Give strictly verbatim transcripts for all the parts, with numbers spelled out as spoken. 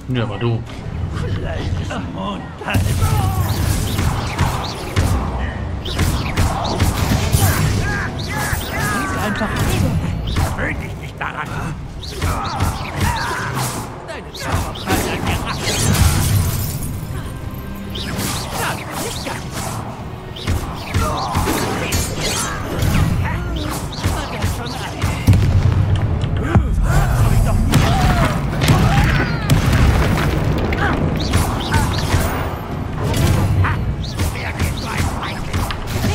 Ja, aber du. Einfach gewöhn dich nicht daran. Deine Zauberfallen an mir ab. Ja, nicht ganz. Hat er schon ein. Hab ich doch nie. Wer geht so ein Feigling?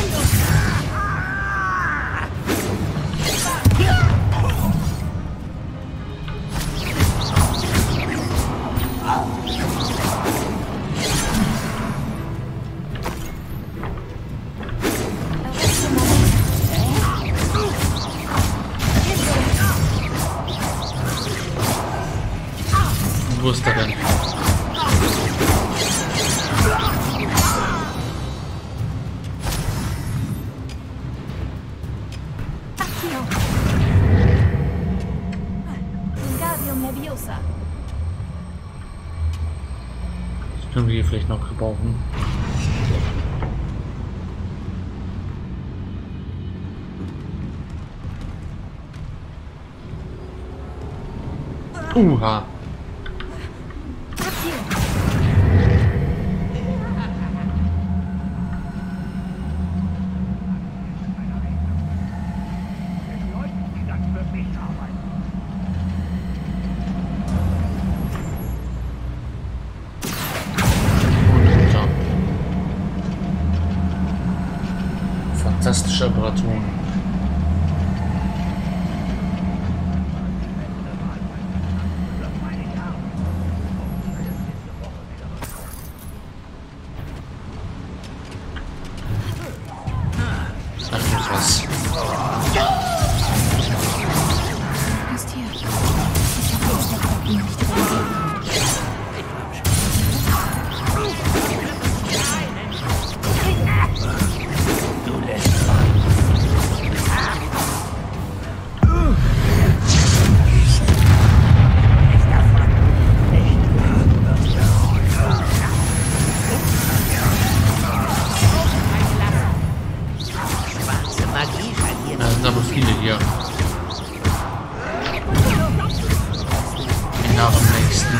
Wo ist er denn? Nerviosa. Das können wir hier vielleicht noch gebrauchen. Uha. Fantastische Apparaturen. Ach, das was. Ist hier. Ich hoffe, es wird ihn nicht reagieren. Da sind aber viele hier. Nach dem nächsten.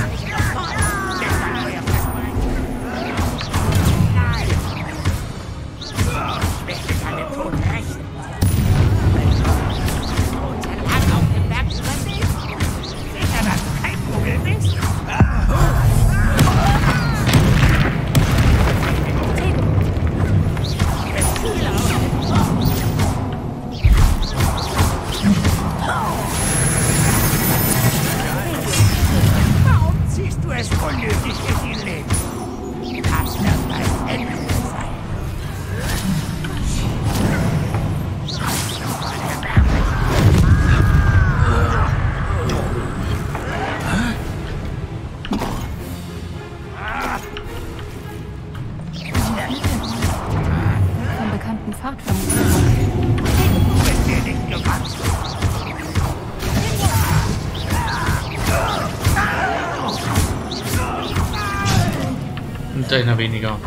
Und einer weniger.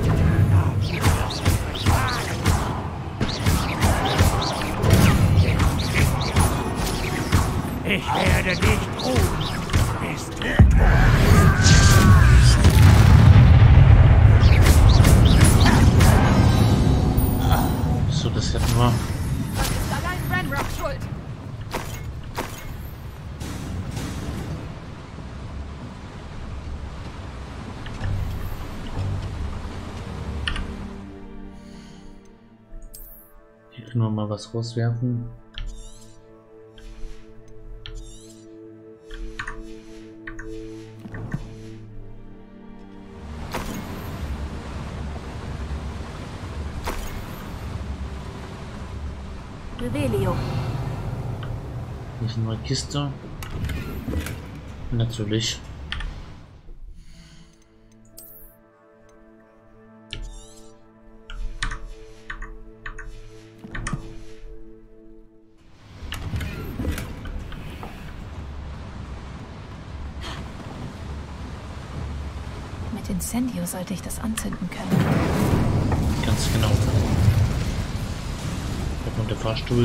Ich werde nicht ruhen, bis du So, das hätten wir. Allein Ranrock schuld. Hier können wir mal was rauswerfen. Revelio. Hier ist eine neue Kiste. Natürlich. Mit Incendio sollte ich das anzünden können. Ganz genau. Da kommt der Fahrstuhl.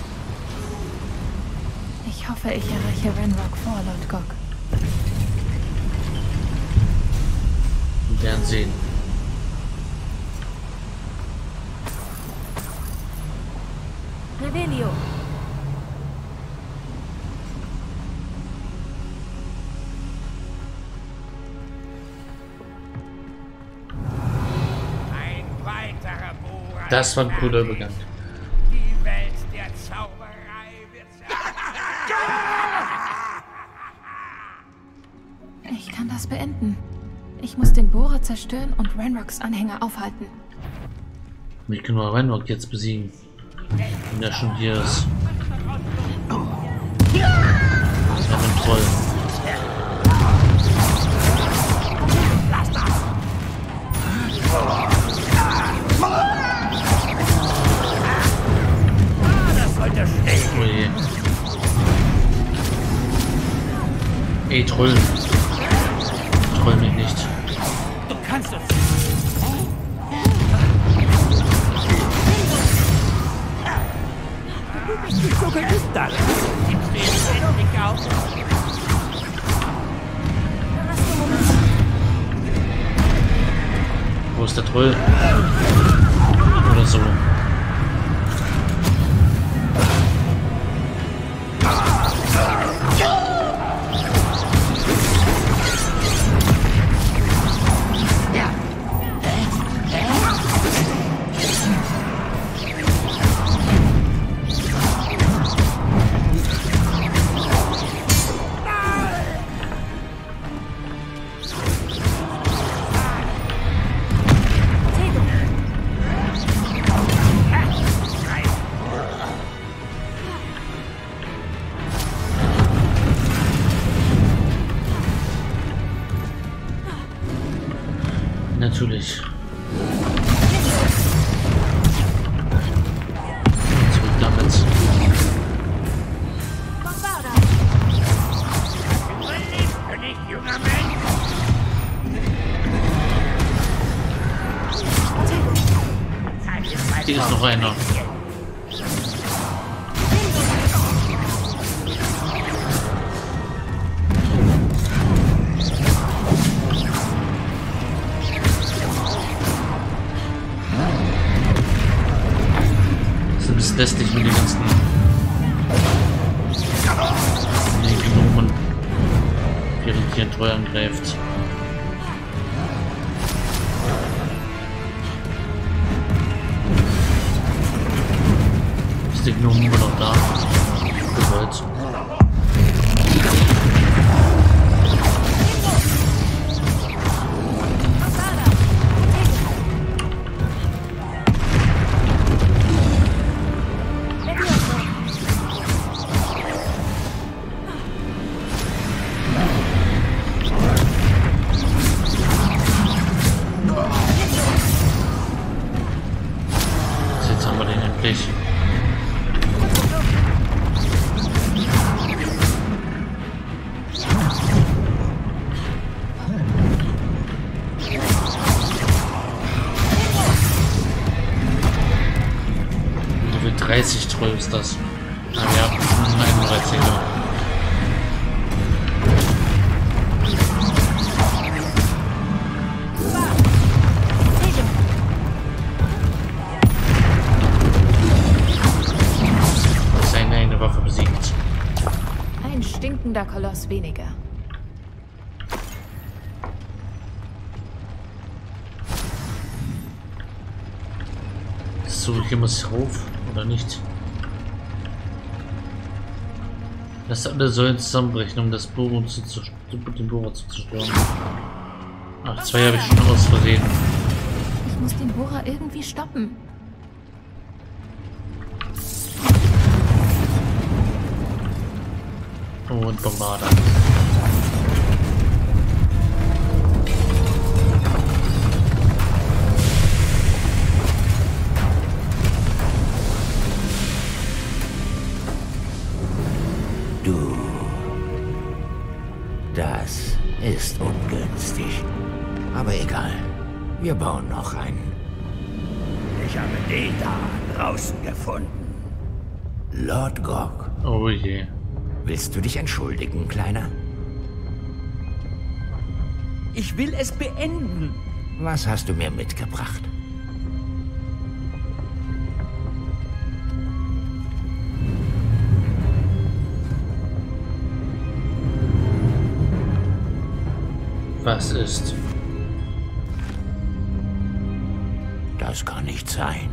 Ich hoffe, ich erreiche Ranrock vor Lord Gog. Wir werden sehen. Revelio. Ein weiterer Bohrer. Das war ein cooler Übergang. Die Welt der Zauberei wird Ich kann das beenden. Ich muss den Bohrer zerstören und Ranrocks Anhänger aufhalten. Wie können wir Ranrock jetzt besiegen? Wenn er schon hier ist. Das ist noch ein Troll. Das sollte schnell. Oh je. Ey, Troll. Troll mich nicht. Du kannst uns. Du bist nicht so geübt dann. Gibst du jetzt endlich auf? Wo ist der Troll? Oder so. Natürlich. Zurück damit. Überlebst du nicht, junger Mensch? Hier ist noch einer. Lästig mit den ganzen den Gnomen, während hier ein Troll angreift. Ist der Gnome immer noch da? Gewollt. dreißig Troll ist das. Ah ja, einunddreißiger. Seine eine Waffe besiegt. Ein stinkender Koloss weniger. So, hier muss ich rauf, oder nicht? Das alle sollen zusammenbrechen, um das Bohrer zu, zu, den Bohrer zu zerstören. Ach, zwei habe ich schon aus Versehen. Ich muss den Bohrer irgendwie stoppen. Oh, und Bombarder. Du. Das ist ungünstig. Aber egal. Wir bauen noch einen. Ich habe den da draußen gefunden. Lord Gog. Oh je. Willst du dich entschuldigen, Kleiner? Ich will es beenden. Was hast du mir mitgebracht? Was ist? Das kann nicht sein.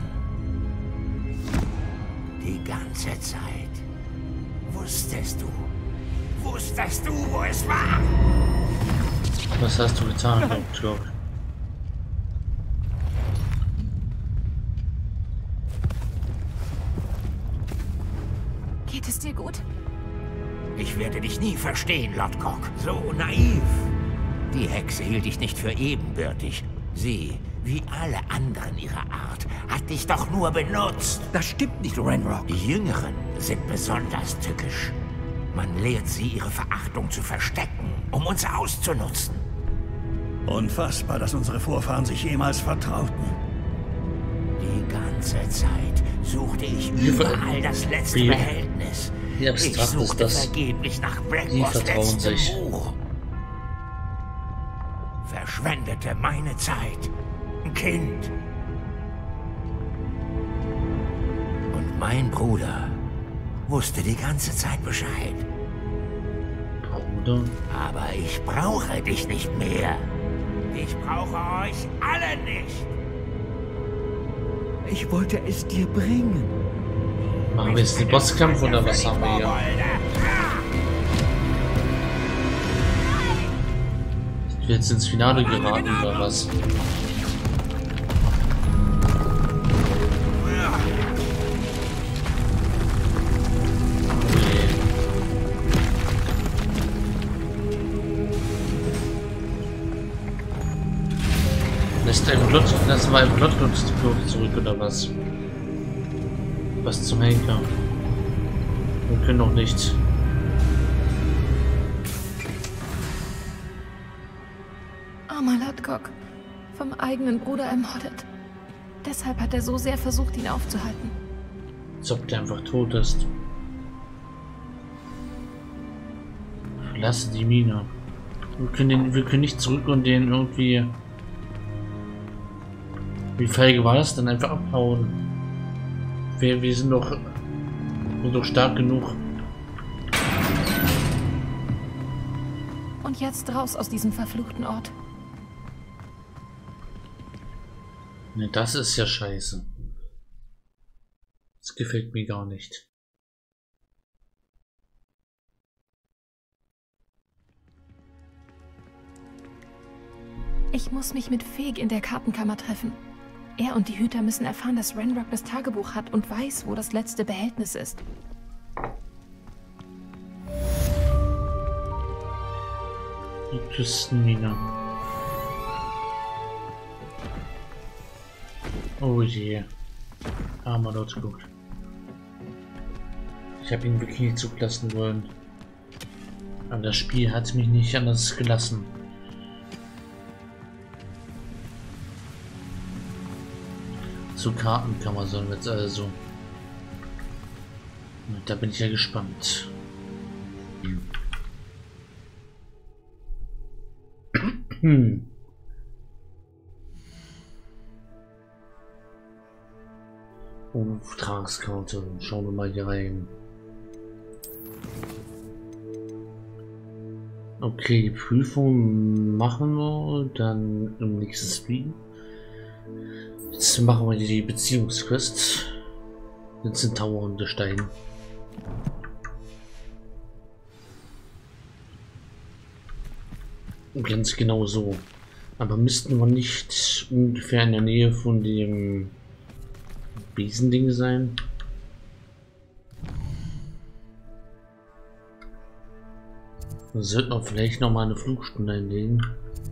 Die ganze Zeit wusstest du, wusstest du, wo es war? Was hast du getan, Lord Gog? Geht es dir gut? Ich werde dich nie verstehen, Lord Gog. So naiv. Die Hexe hielt dich nicht für ebenbürtig. Sie, wie alle anderen ihrer Art, hat dich doch nur benutzt. Das stimmt nicht, Ranrock. Die Jüngeren sind besonders tückisch. Man lehrt sie, ihre Verachtung zu verstecken, um uns auszunutzen. Unfassbar, dass unsere Vorfahren sich jemals vertrauten. Die ganze Zeit suchte ich überall das letzte wie, Behältnis. Wie Ich abstrakt ist suchte das? vergeblich nach Die Blackmores vertrauen letztem sich. Buch. Verschwendete meine Zeit. Ein Kind. Und mein Bruder wusste die ganze Zeit Bescheid. Bruder? Aber ich brauche dich nicht mehr. Ich brauche euch alle nicht. Ich wollte es dir bringen. Machen wir jetzt den Bosskampf oder was haben wir hier? Sind wir jetzt ins Finale geraten oder was? Lässt ein Plot, lassen wir einen Plot zurück oder was? Was zum Henker? Wir können doch nicht. Armer Lord Gog. Vom eigenen Bruder ermordet. Deshalb hat er so sehr versucht, ihn aufzuhalten. Als ob der einfach tot ist. Verlasse die Mine. Wir können, den, wir können nicht zurück und den irgendwie... Wie feige war das denn? Einfach abhauen. Wir, wir sind doch... Wir sind doch stark genug. Und jetzt raus aus diesem verfluchten Ort. Ne, das ist ja scheiße. Das gefällt mir gar nicht. Ich muss mich mit Feg in der Kartenkammer treffen. Er und die Hüter müssen erfahren, dass Ranrock das Tagebuch hat und weiß, wo das letzte Behältnis ist. Die Küstenmine. Oh je. Armer Lord Gog. Ich habe ihn wirklich nicht zulassen wollen. Aber das Spiel hat mich nicht anders gelassen. Zur Kartenkammer sollen wir jetzt also. Da bin ich ja gespannt. Hm. Auftragskarte. Schauen wir mal hier rein. Okay, die Prüfung machen wir dann im nächsten Spiel. Jetzt machen wir die Beziehungsquest. Jetzt sind Tower und der Stein. Ganz genau so. Aber müssten wir nicht ungefähr in der Nähe von dem Riesending sein? Wir sollten auch vielleicht noch mal eine Flugstunde einlegen.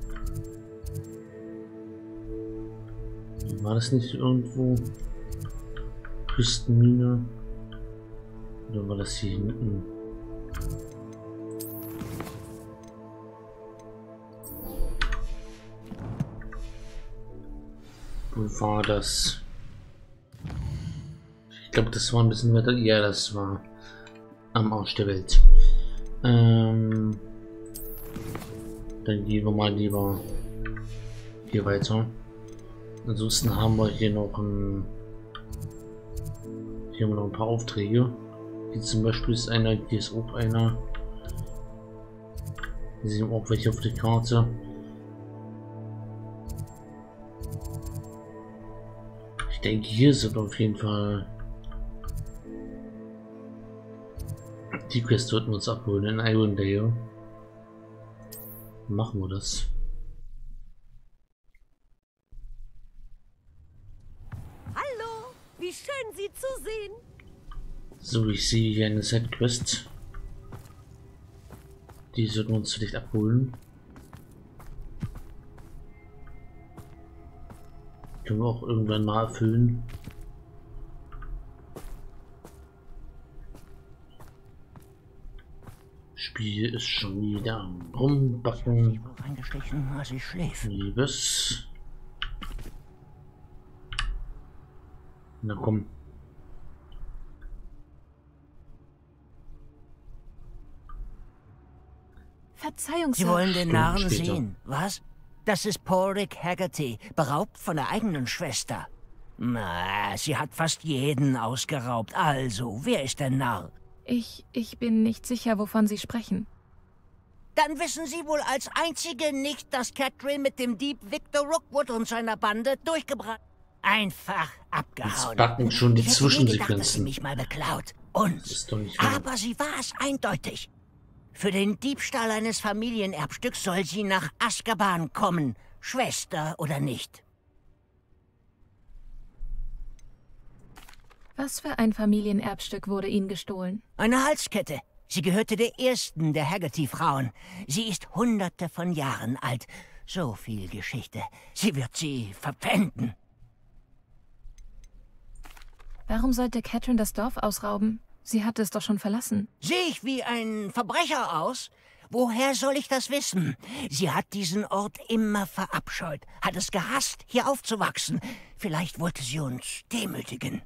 War das nicht irgendwo Küstenmine? Oder war das hier hinten? Wo war das? Ich glaube, das war ein bisschen weiter. Ja, das war am Arsch der Welt. Ähm, dann gehen wir mal lieber hier weiter. Ansonsten haben wir hier noch ein, hier haben wir noch ein paar Aufträge. Hier zum Beispiel ist einer, hier ist auch einer. Hier sehen wir auch welche auf der Karte. Ich denke, hier sind auf jeden Fall die Quest, sollten wir uns abholen in Irondale. Machen wir das. Hallo, wie schön Sie zu sehen. So, ich sehe hier eine Set-Quest. Die sollten wir uns vielleicht abholen. Können wir auch irgendwann mal erfüllen. Spiel ist schon wieder am Rumbacken. Eingeschlichen, als ich schläft. Liebes. Na komm. Verzeihung, Sie Sir. wollen den Narren Später. sehen, was? Das ist Porrick Haggerty, beraubt von der eigenen Schwester. Na, sie hat fast jeden ausgeraubt. Also, wer ist der Narr? Ich, ich bin nicht sicher, wovon Sie sprechen. Dann wissen Sie wohl als Einzige nicht, dass Catherine mit dem Dieb Victor Rookwood und seiner Bande durchgebracht. Einfach abgehauen. Jetzt backen schon die Ich hätte nie gedacht, dass sie Zwischensequenzen. mich mal beklaut. Das Und, ist doch nicht wahr. aber sie war es eindeutig. Für den Diebstahl eines Familienerbstücks soll sie nach Azkaban kommen, Schwester oder nicht. Was für ein Familienerbstück wurde Ihnen gestohlen? Eine Halskette. Sie gehörte der ersten der Haggerty-Frauen. Sie ist hunderte von Jahren alt. So viel Geschichte. Sie wird sie verpfänden. Warum sollte Catherine das Dorf ausrauben? Sie hatte es doch schon verlassen. Sehe ich wie ein Verbrecher aus? Woher soll ich das wissen? Sie hat diesen Ort immer verabscheut, hat es gehasst, hier aufzuwachsen. Vielleicht wollte sie uns demütigen.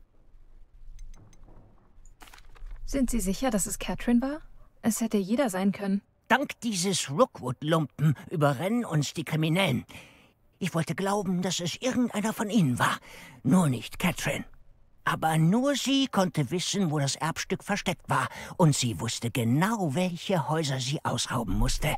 Sind Sie sicher, dass es Catherine war? Es hätte jeder sein können. Dank dieses Rookwood-Lumpen überrennen uns die Kriminellen. Ich wollte glauben, dass es irgendeiner von ihnen war, nur nicht Catherine. Aber nur sie konnte wissen, wo das Erbstück versteckt war, und sie wusste genau, welche Häuser sie ausrauben musste.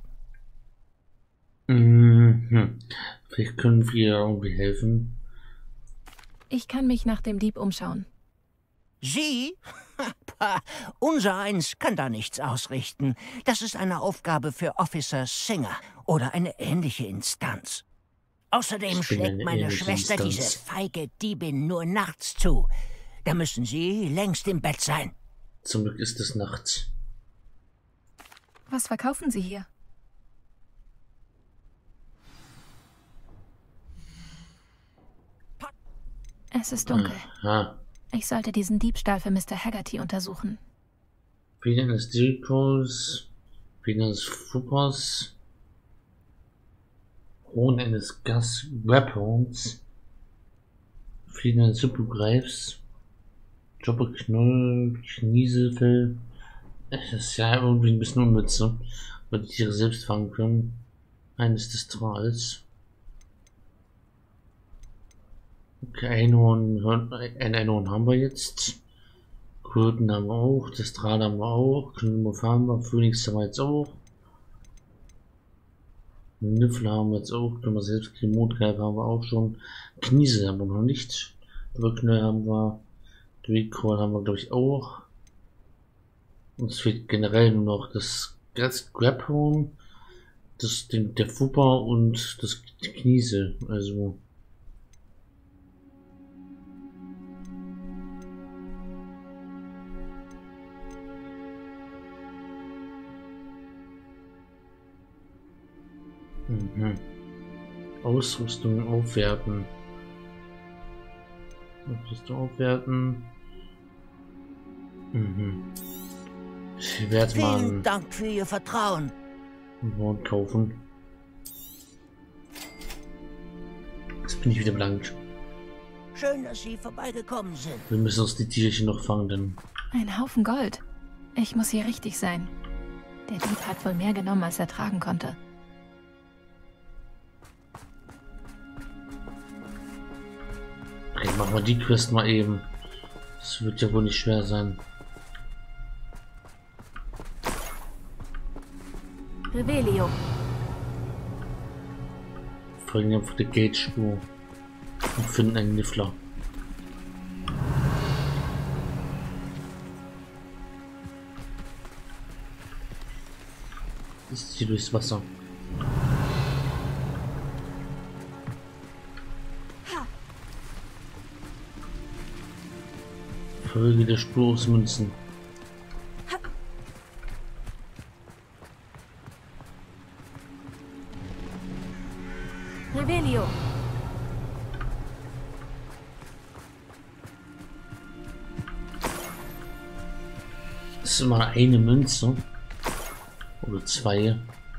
Mhm. Vielleicht können wir irgendwie helfen. Ich kann mich nach dem Dieb umschauen. Sie? Pah, unser Eins kann da nichts ausrichten. Das ist eine Aufgabe für Officer Singer oder eine ähnliche Instanz. Außerdem Ich bin schlägt eine meine ähnliche Schwester Instanz. diese feige Diebin nur nachts zu. Da müssen Sie längst im Bett sein. Zum Glück ist es nachts. Was verkaufen Sie hier? Es ist dunkel. Aha. Ich sollte diesen Diebstahl für Mister Haggerty untersuchen. Federn des Dilkos, Federn des Fuppers, Hohn eines Gas Weapons, Federn des Hippogreifs, Jobber Knoll, Knieselfell. Das ist ja irgendwie ein bisschen unnütz, ne? Weil die Tiere selbst fangen können. Eines des Trals. Okay, Einhorn, ein Einhorn haben wir jetzt. Kröten haben wir auch, das Draht haben wir auch, Knüppel haben wir, Phoenix haben wir jetzt auch. Niffler haben wir jetzt auch, können wir selbst kriegen, Mondgreif haben wir auch schon. Kniesel haben wir noch nicht. Brückner haben wir, Drehkroll haben wir glaube ich auch. Uns fehlt generell nur noch das, das Grabhorn, das, den, der Fupper und das Kniesel, also. Mhm. Ausrüstung aufwerten. Ausrüstung aufwerten. Mhm. Ich werde mal Vielen einen Dank für Ihr Vertrauen. Horn kaufen. Jetzt bin ich wieder blank. Schön, dass Sie vorbeigekommen sind. Wir müssen uns die Tierchen noch fangen, denn... Ein Haufen Gold. Ich muss hier richtig sein. Der Dieb hat wohl mehr genommen, als er tragen konnte. Okay, machen wir die Quest mal eben. Das wird ja wohl nicht schwer sein. Revelio. Folgen einfach die Gate-Spur und finden einen Niffler. Ist hier durchs Wasser. Folge der Spur aus Münzen. Revelio. Das ist immer eine Münze. Oder zwei.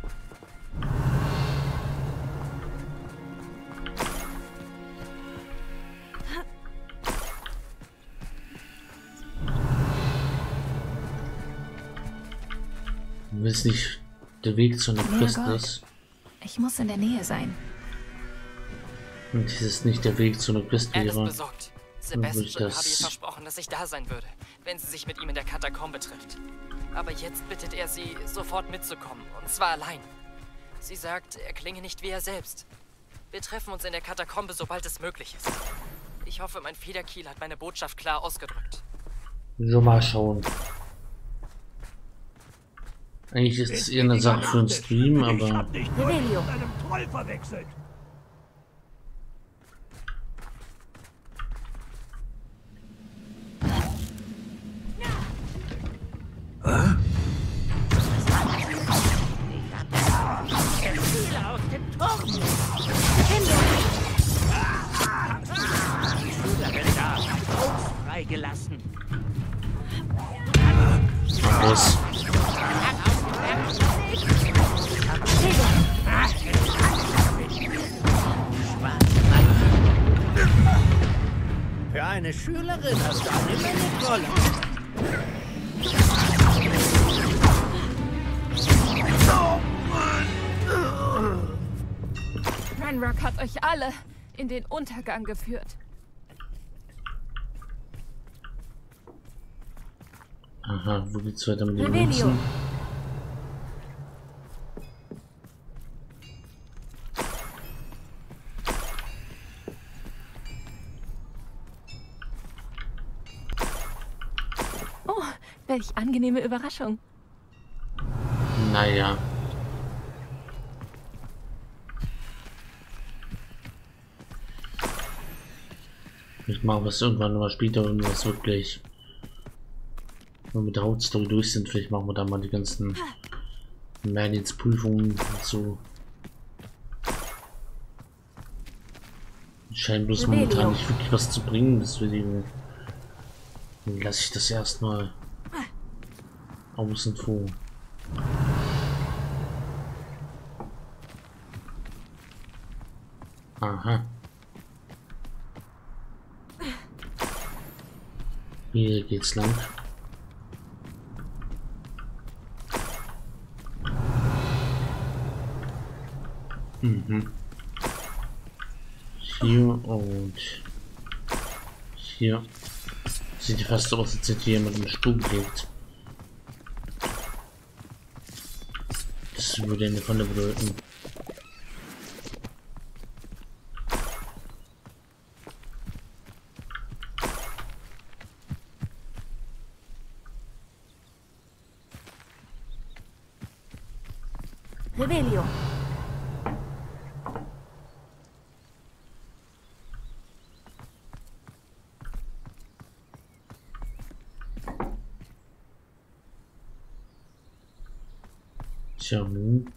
Wenn es nicht der Weg zu einer Quest ist. Ich muss in der Nähe sein. Und es ist nicht der Weg zu einer Quest Er ist wäre. besorgt. Dann würde ich Sebastian habe ihr das- versprochen, dass ich da sein würde, wenn sie sich mit ihm in der Katakombe trifft. Aber jetzt bittet er sie, sofort mitzukommen, und zwar allein. Sie sagt, er klinge nicht wie er selbst. Wir treffen uns in der Katakombe, sobald es möglich ist. Ich hoffe, mein Federkiel hat meine Botschaft klar ausgedrückt. So, mal schauen. Eigentlich ist es eher eine Sache für einen Stream, Ich aber hab dich nur mit einem Troll verwechselt. Aus dem Turm. Freigelassen. los. Für eine Schülerin hast du eine Menge Rolle. Ranrock hat euch alle in den Untergang geführt. Aha, wo geht's weiter mit den Revelio. Münzen? Oh, welch angenehme Überraschung. Naja. Ich mache was irgendwann mal später, wenn wir es wirklich wenn wir mit der Hauptstory durch sind. Vielleicht machen wir da mal die ganzen Merlins-Prüfungen und so. Scheint bloß momentan nicht wirklich was zu bringen, deswegen lasse ich das erstmal außen vor. Aha. Hier geht's lang. Mhm. Hier und hier. Sieht fast so aus, als hätte jemand im Stuhl gelegt. Das würde eine Falle bedeuten. Revelio. Tja, nun.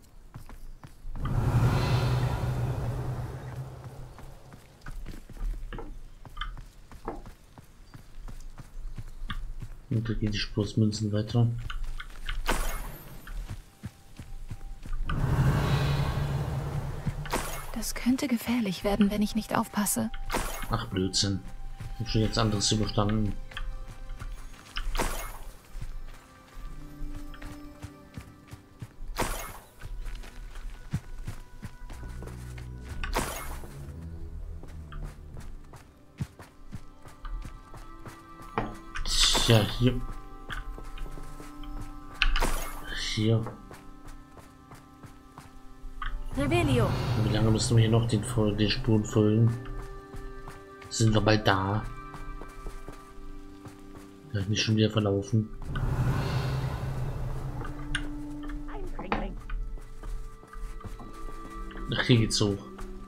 Und da geht die Spursmünzen weiter. Das könnte gefährlich werden, wenn ich nicht aufpasse. Ach, Blödsinn. Ich habe schon jetzt anderes überstanden. Tja, hier. Hier. Revelio. Wie lange müssen wir hier noch den, den Spuren folgen? Sind wir bald da? Kann ich nicht schon wieder verlaufen? Ach, hier geht's hoch.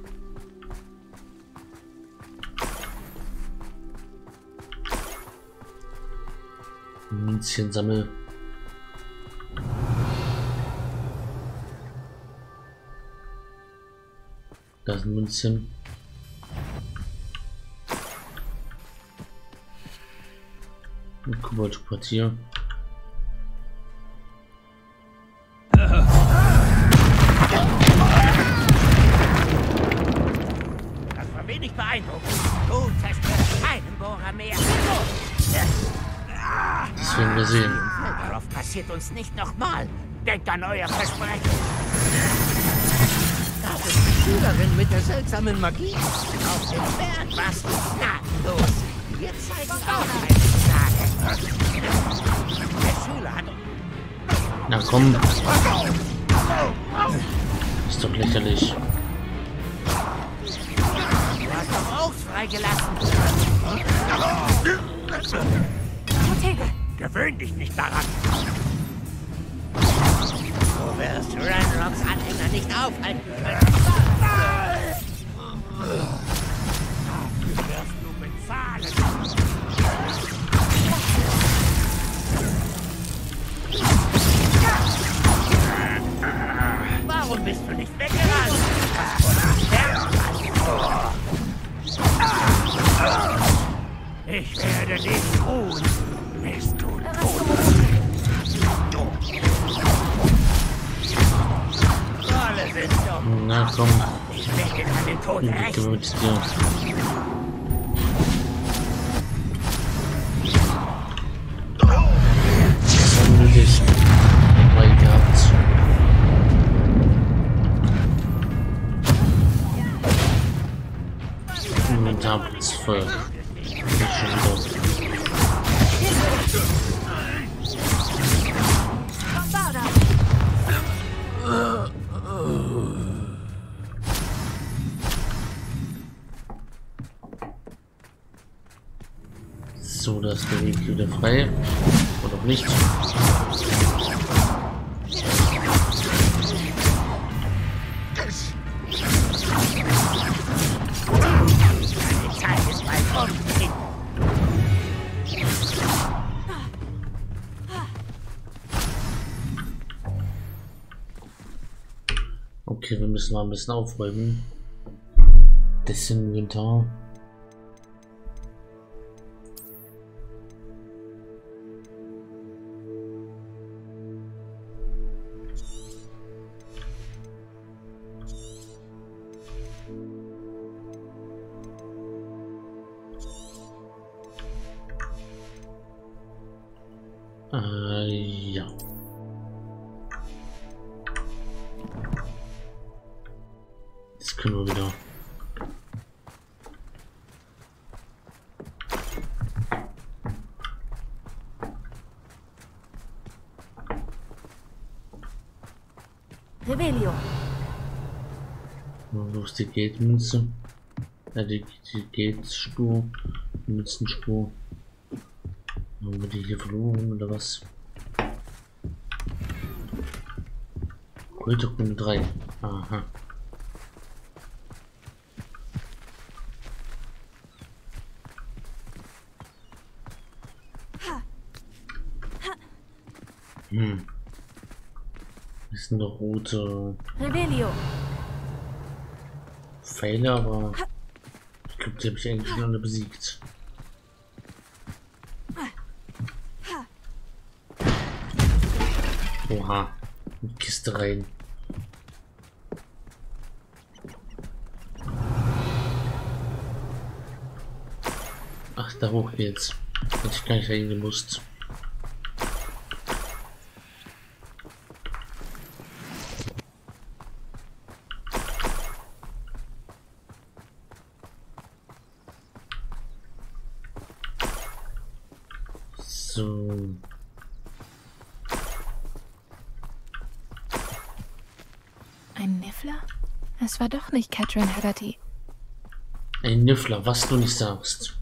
Münzchen sammel. Da ist ein Münzchen. Ein Kobold-Quartier. Das war wenig beeindruckend. Du zerstörst keinen Bohrer mehr. Das werden wir sehen. Darauf passiert uns nicht nochmal. Denkt an euer Versprechen. Das ist die Schülerin mit der seltsamen Magie. Auf dem Berg was gnadenlos. Wir zeigen auch eine Gnade. Der Schüler hat... Na komm. Ist doch lächerlich. Du hast doch Oaks freigelassen. Apotheke. Gewöhn dich nicht daran. Du wirst Ranrocks Anhänger nicht aufhalten können. Dafür wirst du bezahlen. Warum bist du nicht weggerannt? Ich werde dich ruhen, bis du tot bist. Alle sind dumm. Na komm. Ich werde an den Tod Ich rächen. gewöhnt dir. Das haben wir dich dabei gehabt. Inventarplatz voll. Nicht schon wieder. So, da ist der Weg wieder frei. Oder auch nicht. Die Zeit ist bald um. Okay, wir müssen mal ein bisschen aufräumen. Das Inventar. Äh, ja. Jetzt können wir wieder. Revelio. Wo ist die Gate-Münze? Ja, die, die Gate-Spur, die Münzenspur. Haben wir die hier verloren oder was? Heute Runde drei. Aha. Hm. Das ist eine rote Revelio. Pfeile, aber ich glaube, die habe ich eigentlich schon alle besiegt. Oha, eine Kiste rein. Ach, da hoch geht's. Hätte ich gar nicht reingemusst. So. Ein Niffler? Es war doch nicht Catherine Haggerty. Ein Niffler, was du nicht sagst.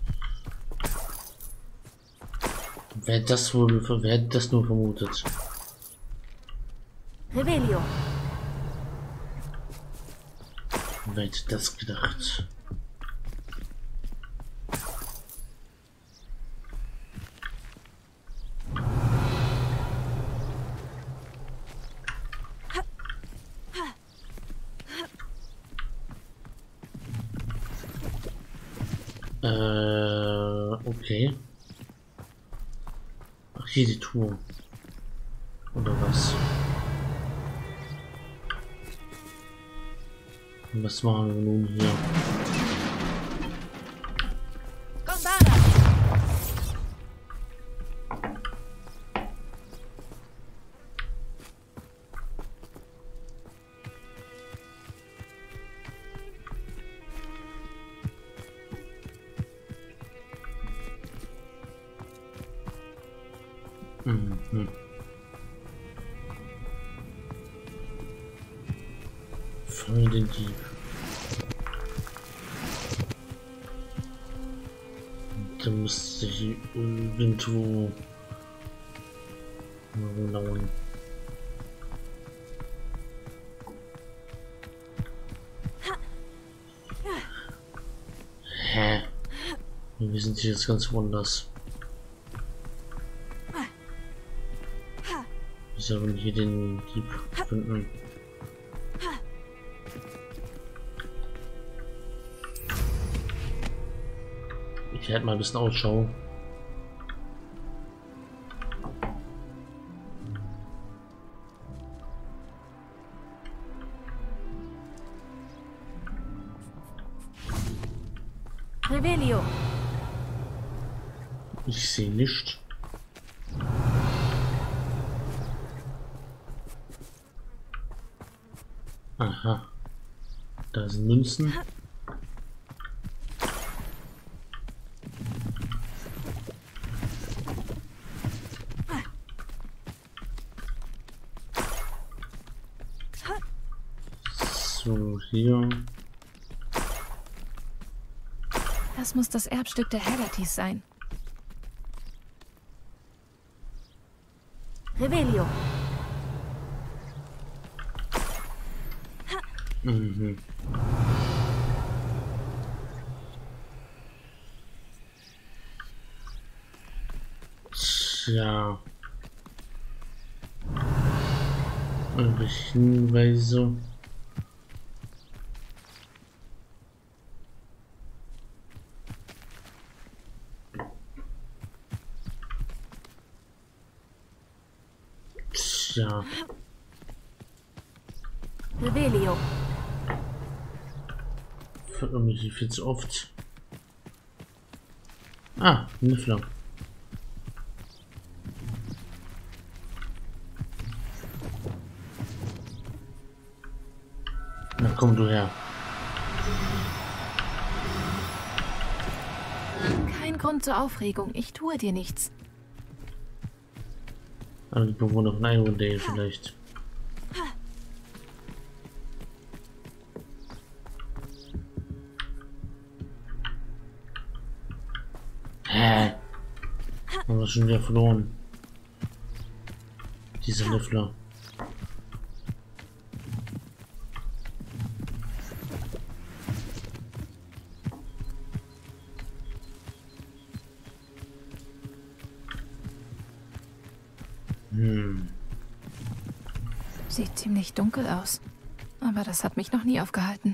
Wer das wohl, wer hätte das nur vermutet? Revelio. Wer hätte das gedacht? Äh, okay. Ach, hier die Tour. Oder was? Und was machen wir nun hier? Mhm. Fange den Dieb. Da müsste ich irgendwo rumlaufen. Hä? Wir sind hier jetzt ganz woanders. Wir sollen hier den Dieb finden. Ich halte mal ein bisschen Ausschau. Revelio. Ich sehe nicht. Aha. Da sind Münzen. So, hier. Das muss das Erbstück der Haggertys sein. Revelio. Mhm. Tja. Irgendwelche Hinweise. Tja. Revelio. Irgendwie viel zu oft. Ah, Niffler. Na komm du her. Kein Grund zur Aufregung. Ich tue dir nichts. Alle Bewohner von Irondale vielleicht. Hä? Haben wir schon wieder verloren. Diese Niffler. Hm. Sieht ziemlich dunkel aus. Aber das hat mich noch nie aufgehalten.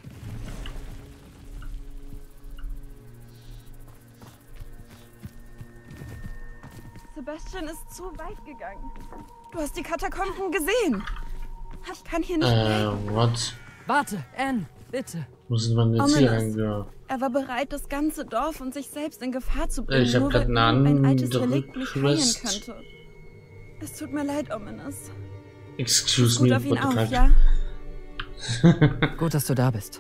Sebastian ist zu weit gegangen. Du hast die Katakomben gesehen. Ich kann hier nicht Äh, bleiben. what? Warte, Anne, bitte. Muss man jetzt hier Ominous. reingehen? Er war bereit, das ganze Dorf und sich selbst in Gefahr zu bringen, Ich hab nur grad weil eine ein altes andere Relikt mich heilen Quest. könnte. Es tut mir leid, Ominous. Excuse Gut me, auf ihn what auf, the ja? Gut, dass du da bist.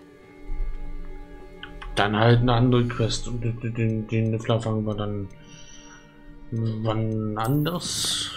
Dann halt eine andere Quest und den, den, den Niffler fangen wir dann wann anders.